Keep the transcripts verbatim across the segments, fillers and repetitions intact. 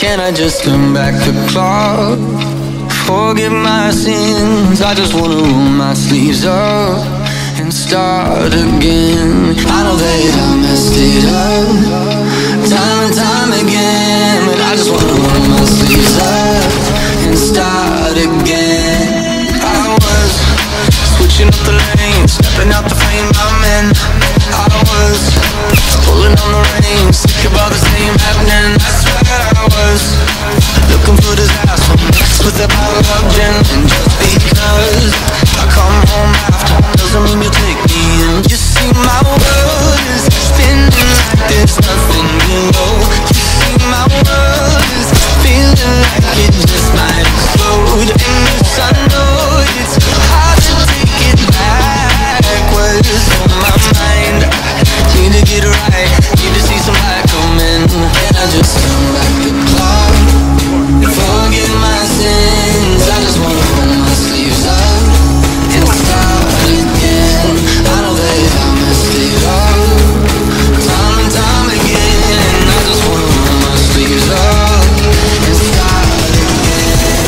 Can I just turn back the clock? Forget my sins. I just wanna roll my sleeves up and start again. I know that I messed it up time and time again, but I just wanna roll my sleeves up and start again. I was switching up the lanes, stepping out the frame I'm in. I was pulling on the reins, sick of all the same happening. I swear I was looking for disaster, mixed with a bottle of gin. And just because I come home after doesn't mean you take me in. You see my world is spinning like there's nothing below. You see my world is feeling like it just might explode. And yes, I know it's hard to take it backwards on my mind. Need to get right, need to see some light coming. Can I just turn back the clock and forget my sins? I just wanna roll my sleeves up and start again. I know that I messed it up time and time again. I just wanna roll my sleeves up and start again.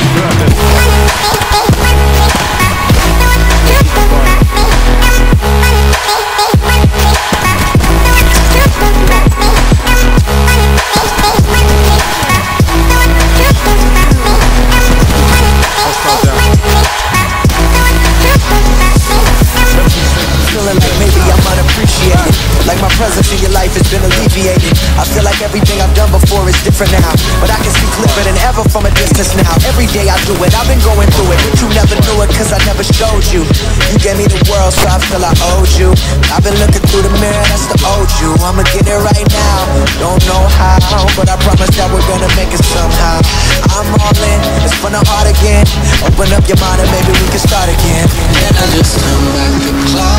Feeling like maybe I'm unappreciated, like my presence in your life has been alleviated. I feel like everything I've done before is different now, but I can see clearer than ever from a distance now. Every day I do it, I've been going through it, but you never knew it cause I never showed you. You gave me the world so I feel I owed you. I've been looking through the mirror, that's the old you. I'ma get it right now, don't know how, but I promise that we're gonna make it somehow. I'm all in, it's from the heart again. Open up your mind and maybe we can start again. Can I just turn back the clock?